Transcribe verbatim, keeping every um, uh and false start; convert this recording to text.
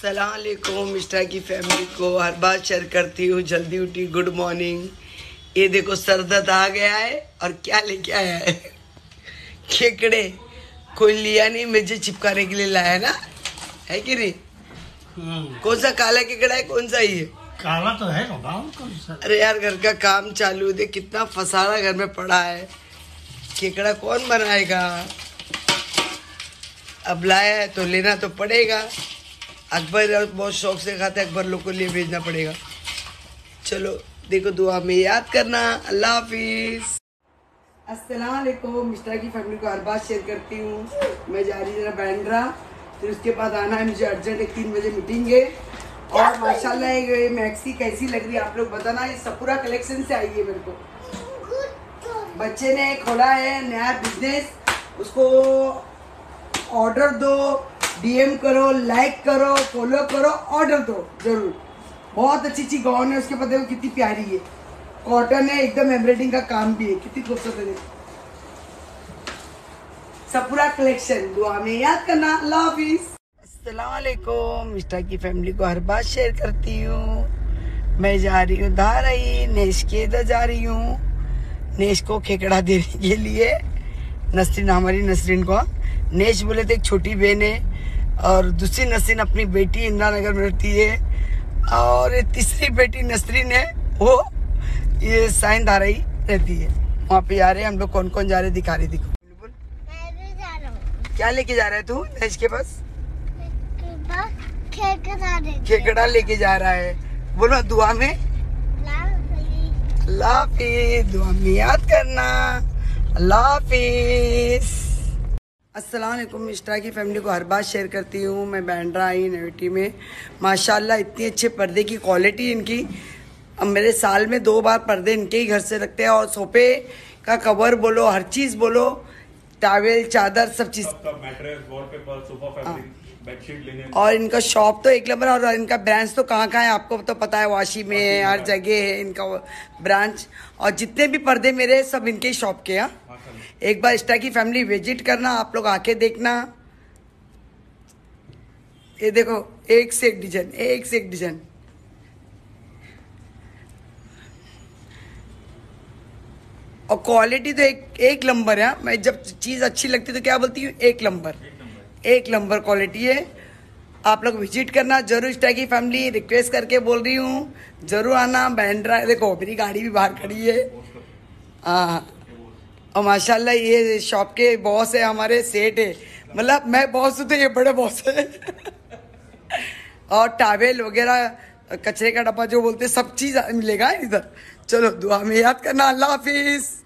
अस्सलाम वालेकुम। मिस्टर की फैमिली को हर बार शेयर करती हूँ। जल्दी उठी, गुड मॉर्निंग। ये देखो सरदत आ गया है और क्या लेके आया है, खेकड़े। कोई लिया नहीं, मुझे चिपकाने के लिए लाया ना, है कि नहीं? कौन सा काला केकड़ा है, कौन सा ही है? काला तो है कौन सा? अरे यार घर का काम चालू, देख कितना फसाना घर में पड़ा है। केकड़ा कौन बनाएगा? अब लाया है तो लेना तो पड़ेगा। अकबर बहुत शौक से खाता है, अकबर लोग को लिए भेजना पड़ेगा। चलो देखो, दुआ में याद करना। अल्लाह हाफिज। अस्सलाम वालेकुम। मिस्टर की फैमिली को हर बात शेयर करती हूँ। मैं जा रही जरा बैंड्रा, फिर उसके बाद आना है मुझे अर्जेंट, एक तीन बजे मीटिंग है। और माशाल्लाह ये मैक्सी कैसी लग रही है आप लोग बताना। ये सपूरा कलेक्शन से आई है। मेरे को बच्चे ने खोला है नया बिजनेस, उसको ऑर्डर दो, डीएम करो, लाइक करो, फॉलो करो, ऑर्डर दो जरूर। बहुत अच्छी अच्छी गाउन है उसके, पता है कितनी प्यारी है, कॉटन है एकदम, एम्ब्रॉयडरिंग का काम भी है, कितनी खूबसूरत है। सपूरा कलेक्शन, दुआ में याद करना। अल्लाह हाफिज। अस्सलाम वालेकुम। मिस्टर की फैमिली को हर बात शेयर करती हूँ। मैं जा रही हूँ धारई, नेश के इधर जा रही हूँ। नेश को खेकड़ा देने के लिए। नसरीन, हमारी नसरीन को, नेश बोले थे एक छोटी बहन है, और दूसरी नसरीन अपनी बेटी इंदिरा नगर में रहती है, और तीसरी बेटी नसरीन है, वो ये साइन धाराई रहती है। वहाँ पे जा रहे हैं हम लोग। कौन कौन जा रहे हैं दिखा रही, दिखो। मैं भी जा रहा हूँ। क्या लेके जा रहा है तू नेश के पास? खेकड़ा खेकड़ा लेके जा रहा है। बोलो दुआ में अल्लाह हाफिज, दुआ में याद करना। अल्लाह हाफिज। अस्सलाम वालेकुम। मिस्टर की फैमिली को हर बात शेयर करती हूँ। मैं बैंड्रा आई नेविटी में। माशाल्लाह इतनी अच्छे पर्दे की क्वालिटी इनकी। अब मेरे साल में दो बार पर्दे इनके ही घर से रखते हैं, और सोफे का कवर बोलो, हर चीज़ बोलो, टॉवेल, चादर, सब चीज़। और इनका शॉप तो एक नंबर, और इनका ब्रांच तो कहाँ कहाँ है आपको तो पता है, वाशी में है, हर जगह है इनका ब्रांच। और जितने भी पर्दे मेरे सब इनके ही शॉप के हैं। एक बार स्टा की फैमिली विजिट करना, आप लोग आके देखना। ये देखो, एक से एक डिजाइन, एक से एक डिजाइन। और क्वालिटी तो एक एक नंबर है। मैं जब चीज़ अच्छी लगती है तो क्या बोलती हूँ, एक नंबर, एक नंबर क्वालिटी है। आप लोग विजिट करना जरूर। स्टा की फैमिली रिक्वेस्ट करके बोल रही हूँ, जरूर आना। बैंड्रा देखो, मेरी गाड़ी भी बाहर खड़ी है। हाँ, और माशाल्लाह ये शॉप के बॉस है, हमारे सेठ है, मतलब मैं बॉस हूँ तो ये बड़े बॉस है। और टॉवेल वगैरह, कचरे का डब्बा जो बोलते हैं, सब चीज़ मिलेगा इधर। चलो दुआ में याद करना। अल्लाह हाफिज।